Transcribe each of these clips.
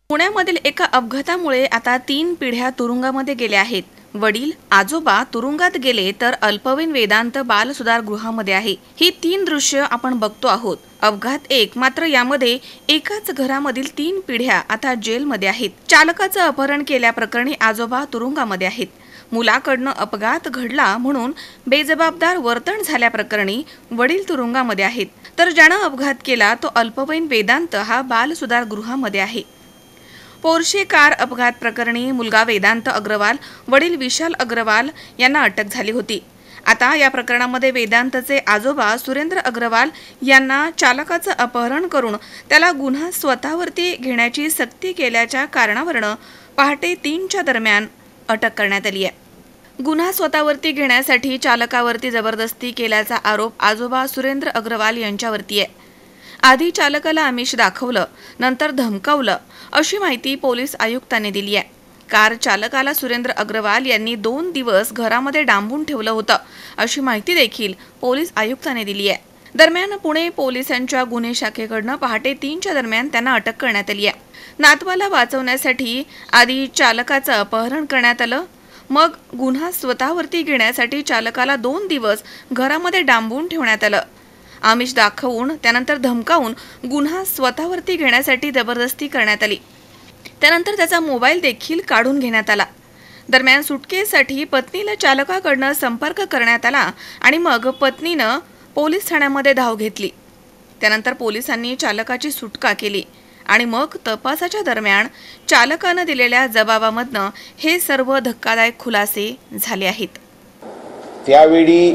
पुण्यामधील एका अपघातामुळे आता 3 पिढ्या तुरुंगामध्ये गेल्या आहेत। वडील आजोबा तुरुंगात गेले तर अल्पवयीन वेदांत बाल सुधार गृहामध्ये आहे। ही 3 दृश्य आपण बघतो आहोत। अपघात 1 मात्र यामध्ये एकाच घरामधील 3 पिढ्या आता जेलमध्ये आहेत। चालकाचं अपहरण केल्याप्रकरणी आजोबा तुरुंगामध्ये आहेत। मुलाकडनं अपघात घडला म्हणून बेजबाबदार वर्तन झाल्याप्रकरणी वडील तुरुंगामध्ये आहेत, तर ज्यानं अपघात केला तो अल्पवयीन वेदांत हा बाल सुधार गृहामध्ये आहे। पोर्शे कार अपघात प्रकरणी मुलगा वेदांत अग्रवाल, वडील विशाल अग्रवाल यांना अटक झाली होती। आता या प्रकरणामध्ये वेदांतचे आजोबा सुरेंद्र अग्रवाल यांना चालकाचं अपहरण करून त्याला गुन्हा स्वतःवरती घेण्याची सक्ती केल्याच्या कारणावरून पहाटे 3च्या दरम्यान अटक करण्यात आली आहे। गुन्हा स्वतःवरती घेण्यासाठी चालकावरती जबरदस्ती केल्याचा आरोप आजोबा सुरेंद्र अग्रवाल यांच्यावरती आहे। आधी चालकाला आमिष दाखवलं, नंतर धमकावलं अशी माहिती पोलीस आयुक्तांनी दिली आहे। कार चालकाला सुरेंद्र अग्रवाल यांनी 2 दिवस घरामध्ये डांबून ठेवलं होतं अशी माहिती देखील पोलीस आयुक्तांनी दिली आहे। दरम्यान पुणे पोलिसांच्या गुन्हे शाखेकडून पहाटे 3च्या दरम्यान त्यांना अटक करण्यात आली आहे। नातवाला वाचवण्यासाठी आधी चालकाचं अपहरण करण्यात आलं, मग गुन्हा स्वतःवरती घेण्यासाठी चालकाला 2 दिवस घरामध्ये डांबून ठेवण्यात आलं। आमिष दाखवून त्यानंतर धमकावून गुन्हा स्वतःवरती घेण्यासाठी जबरदस्ती करण्यात आली। त्यानंतर त्याचा मोबाईल देखील काढून घेण्यात आला। दरम्यान सुटकेसाठी पत्नीला चालकाकडून संपर्क करण्यात आला आणि मग पत्नीनं पोलीस ठाण्यामध्ये धाव घेतली। त्यानंतर पोलिसांनी चालकाची सुटका केली आणि मग तपासाच्या दरम्यान चालकानं दिलेल्या जबाबामधनं हे सर्व धक्कादायक खुलासे झाले आहेत। त्यावेळी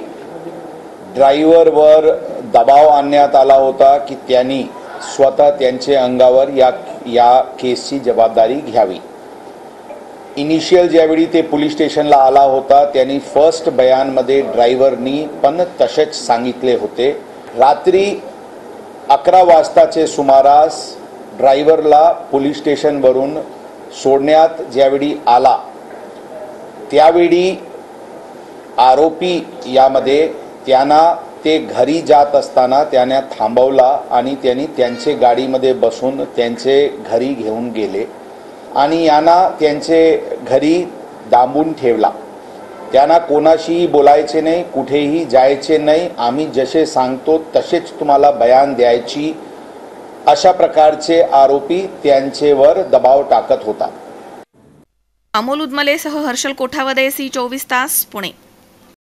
ड्रायव्हरवर दबाव आणण्यात आला होता की त्यांनी स्वतः त्यांचे अंगावर या केसची जबाबदारी घ्यावी। इनिशियल ज्यावेळी ते पोलीस स्टेशनला आला होता त्यांनी फर्स्ट बयानमध्ये ड्रायव्हरनी पण तसेच सांगितले होते। रात्री 11 वाजताचे सुमारास ड्रायव्हरला पोलीस स्टेशनवरून सोडण्यात ज्यावेळी आला त्यावेळी आरोपी यामध्ये त्यांना ते घरी जात असताना त्यांना थांबवला आणि त्यांनी त्यांचे गाडीमध्ये बसून त्यांचे घरी घेऊन गेले आणि यांना त्यांचे घरी डांबून ठेवला। त्यांना कोणाशीही बोलायचे नाही, कुठेही जायचे नाही, आम्ही जसे सांगतो तसेच तुम्हाला बयान द्यायची, अशा प्रकारचे आरोपी त्यांच्यावर दबाव टाकत होता। अमोल उदमलेसह हर्षल कोठावदे, सी 24 तास, पुणे।